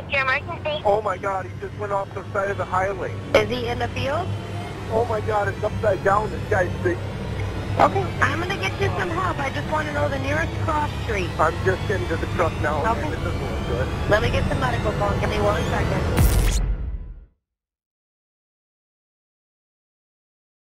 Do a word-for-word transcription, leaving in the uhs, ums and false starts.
what's your emergency? Oh my God, he just went off the side of the highway. Is he in the field? Oh my God, it's upside down. This guy's big. Okay, I'm going to get you some help. I just want to know the nearest cross street. I'm just into the truck now. Okay. Man, this doesn't look good. Let me get the medical phone. Give me one second.